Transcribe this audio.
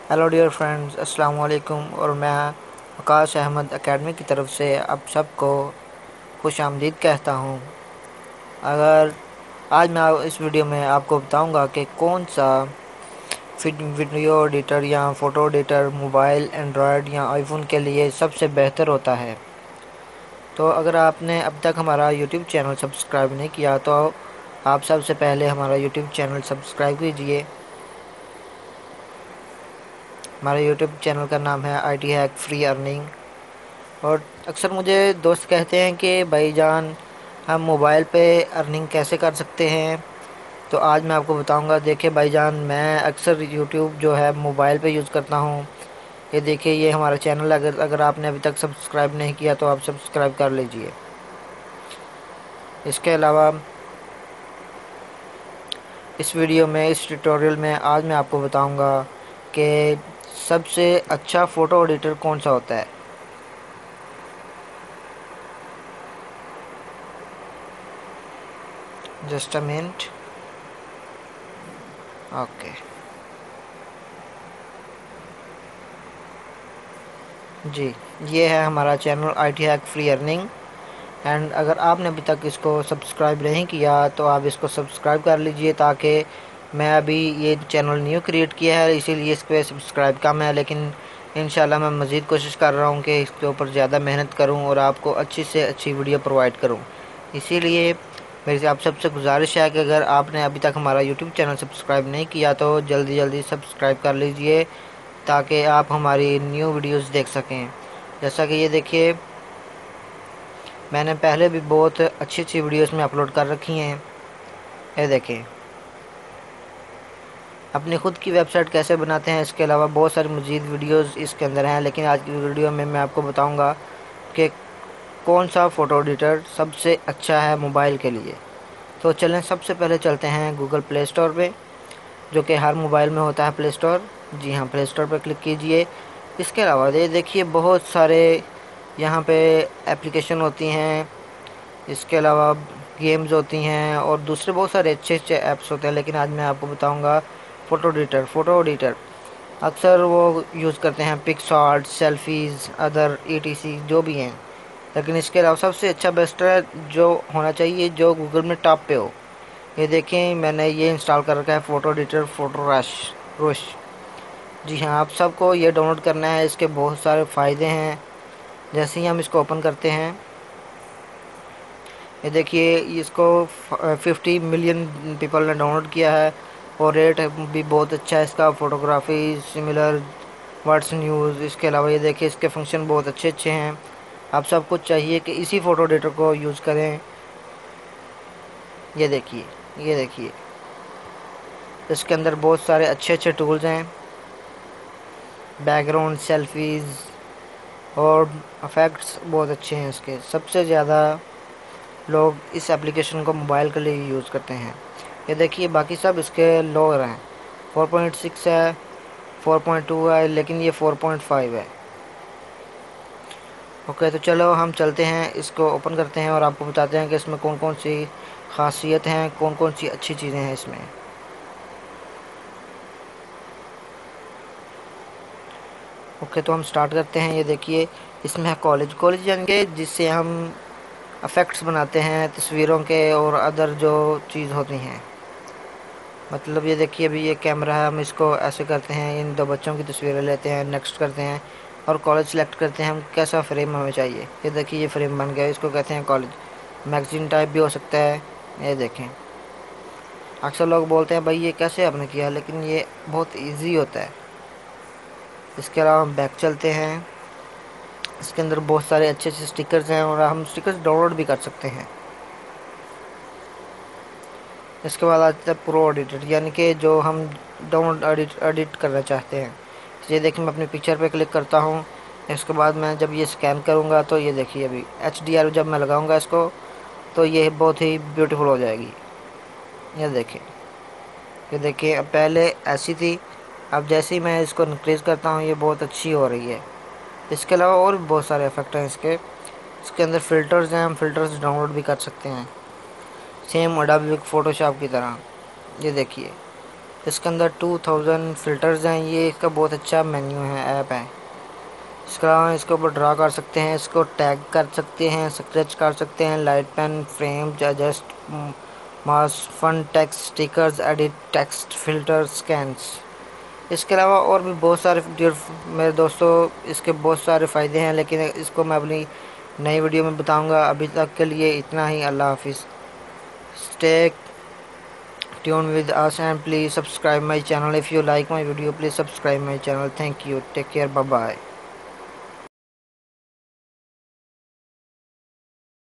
Hello dear friends, अस्सलाम वालेकुम। और मैं आकाश अहमद एकेडमी की तरफ से आप सबको खुश आमदीद कहता हूँ। अगर आज मैं इस वीडियो में आपको बताऊंगा कि कौन सा वीडियो एडिटर या फ़ोटो एडिटर मोबाइल, एंड्रॉयड या आईफोन के लिए सबसे बेहतर होता है। तो अगर आपने अब तक हमारा यूट्यूब चैनल सब्सक्राइब नहीं किया तो आप सबसे पहले हमारा यूट्यूब चैनल सब्सक्राइब कीजिए। हमारे यूट्यूब चैनल का नाम है IT हैक फ्री अर्निंग। और अक्सर मुझे दोस्त कहते हैं कि भाईजान, हम मोबाइल पे अर्निंग कैसे कर सकते हैं। तो आज मैं आपको बताऊंगा। देखिए भाईजान, मैं अक्सर यूट्यूब जो है मोबाइल पे यूज़ करता हूँ। ये देखिए, ये हमारा चैनल, अगर आपने अभी तक सब्सक्राइब नहीं किया तो आप सब्सक्राइब कर लीजिए। इसके अलावा इस वीडियो में, इस ट्यूटोरियल में आज मैं आपको बताऊंगा कि सबसे अच्छा फ़ोटो एडिटर कौन सा होता है। Just a minute. ओके जी, ये है हमारा channel IT hack free earning. And अगर आपने अभी तक इसको सब्सक्राइब नहीं किया तो आप इसको सब्सक्राइब कर लीजिए, ताकि मैं अभी ये चैनल न्यू क्रिएट किया है, इसीलिए इस पर सब्सक्राइब कम है। लेकिन इंशाल्लाह मैं मज़ीद कोशिश कर रहा हूँ कि इसके ऊपर ज़्यादा मेहनत करूँ और आपको अच्छी से अच्छी वीडियो प्रोवाइड करूँ। इसीलिए मेरी आप सबसे गुजारिश है कि अगर आपने अभी तक हमारा यूट्यूब चैनल सब्सक्राइब नहीं किया तो जल्दी जल्दी सब्सक्राइब कर लीजिए, ताकि आप हमारी न्यू वीडियोस देख सकें। जैसा कि ये देखिए, मैंने पहले भी बहुत अच्छी अच्छी वीडियोस में अपलोड कर रखी हैं। ये देखें, अपनी ख़ुद की वेबसाइट कैसे बनाते हैं, इसके अलावा बहुत सारी मज़ीद वीडियोस इसके अंदर हैं। लेकिन आज की वीडियो में मैं आपको बताऊंगा कि कौन सा फ़ोटो एडिटर सबसे अच्छा है मोबाइल के लिए। तो चलें, सबसे पहले चलते हैं गूगल प्ले स्टोर पे, जो कि हर मोबाइल में होता है प्ले स्टोर। जी हाँ, प्ले स्टोर पर क्लिक कीजिए। इसके अलावा ये देखिए, बहुत सारे यहाँ पे एप्लीकेशन होती हैं। इसके अलावा गेम्स होती हैं और दूसरे बहुत सारे अच्छे अच्छे ऐप्स होते हैं। लेकिन आज मैं आपको बताऊंगा फ़ोटो एडिटर अक्सर वो यूज़ करते हैं पिक्सआर्ट, सेल्फीज़, अदर ETC जो भी हैं। लेकिन इसके अलावा सबसे अच्छा बेस्ट है जो होना चाहिए, जो गूगल में टॉप पे हो। ये देखें, मैंने ये इंस्टॉल कर रखा है फ़ोटो एडिटर, फ़ोटो रश। जी हाँ, आप सबको ये डाउनलोड करना है। इसके बहुत सारे फ़ायदे हैं। जैसे ही हम इसको ओपन करते हैं, ये देखिए, इसको 50 मिलियन पीपल ने डाउनलोड किया है और रेट भी बहुत अच्छा है इसका। Photography similar words news. इसके अलावा ये देखिए, इसके फंक्शन बहुत अच्छे अच्छे हैं। आप सबको चाहिए कि इसी फ़ोटो एडिटर को यूज़ करें। ये देखिए, ये देखिए, इसके अंदर बहुत सारे अच्छे अच्छे टूल्स हैं, बैकग्राउंड, सेल्फीज़ और इफ़ेक्ट्स बहुत अच्छे हैं इसके। सबसे ज़्यादा लोग इस एप्लीकेशन को मोबाइल के लिए यूज़ करते हैं। ये देखिए, बाकी सब इसके लोअर हैं। 4.6 है, 4.2 है, लेकिन ये 4.5 है। ओके, तो चलो हम चलते हैं, इसको ओपन करते हैं और आपको बताते हैं कि इसमें कौन कौन सी खासियत हैं, कौन कौन सी अच्छी चीज़ें हैं इसमें। ओके, तो हम स्टार्ट करते हैं। ये देखिए, इसमें है कॉलेज यानी कि जिससे हम इफ़ेक्ट्स बनाते हैं तस्वीरों के और अदर जो चीज़ होती हैं। मतलब ये देखिए, अभी ये कैमरा है, हम इसको ऐसे करते हैं, इन दो बच्चों की तस्वीरें लेते हैं, नेक्स्ट करते हैं और कॉलेज सेलेक्ट करते हैं हम कैसा फ्रेम हमें चाहिए। ये देखिए, ये फ्रेम बन गया, इसको कहते हैं कॉलेज। मैगज़ीन टाइप भी हो सकता है। ये देखें, अक्सर लोग बोलते हैं भाई ये कैसे आपने किया, लेकिन ये बहुत ईजी होता है। इसके अलावा हम बैक चलते हैं। इसके अंदर बहुत सारे अच्छे अच्छे स्टिकर्स हैं और हम स्टिकर्स डाउनलोड भी कर सकते हैं। इसके बाद आता है प्रो एडिटर, यानी कि जो हम डाउनलोड एडिट करना चाहते हैं। तो ये देखिए, मैं अपनी पिक्चर पे क्लिक करता हूँ। इसके बाद मैं जब ये स्कैन करूँगा तो ये देखिए, अभी HDR जब मैं लगाऊँगा इसको तो ये बहुत ही ब्यूटीफुल हो जाएगी। ये देखिए, अब पहले ऐसी थी, अब जैसे ही मैं इसको इंक्रीज़ करता हूँ ये बहुत अच्छी हो रही है। इसके अलावा और भी बहुत सारे इफेक्ट हैं इसके अंदर फ़िल्टर्स हैं, हम फ़िल्टर्स डाउनलोड भी कर सकते हैं, सेम एडोबी फ़ोटोशॉप की तरह। ये देखिए, इसके अंदर 2000 फ़िल्टर्स हैं। ये इसका बहुत अच्छा मेन्यू है, ऐप है। इसके अलावा इसके ऊपर ड्रा कर सकते हैं, इसको टैग कर सकते हैं, स्क्रैच कर सकते हैं, light pen, frame, adjust, mask, fun text, stickers, edit text, filter, scans. इसके अलावा और भी बहुत सारे मेरे दोस्तों इसके बहुत सारे फ़ायदे हैं, लेकिन इसको मैं अपनी नई वीडियो में बताऊंगा। अभी तक के लिए इतना ही। अल्लाह हाफिज़। Stay tuned with us and please subscribe my channel. If you like my video, please subscribe my channel. Thank you. Take care. Bye bye.